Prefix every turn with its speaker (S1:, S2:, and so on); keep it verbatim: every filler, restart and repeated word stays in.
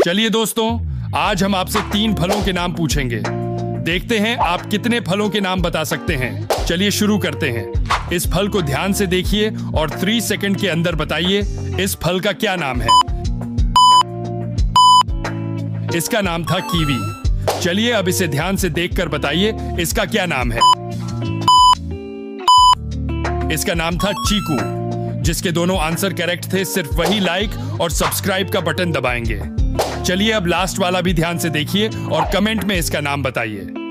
S1: चलिए दोस्तों, आज हम आपसे तीन फलों के नाम पूछेंगे। देखते हैं आप कितने फलों के नाम बता सकते हैं। चलिए शुरू करते हैं। इस फल को ध्यान से देखिए और तीन सेकंड के अंदर बताइए इस फल का क्या नाम है। इसका नाम था कीवी। चलिए अब इसे ध्यान से देखकर बताइए इसका क्या नाम है। इसका नाम था चीकू। जिसके दोनों आंसर करेक्ट थे सिर्फ वही लाइक और सब्सक्राइब का बटन दबाएंगे। चलिए अब लास्ट वाला भी ध्यान से देखिए और कमेंट में इसका नाम बताइए।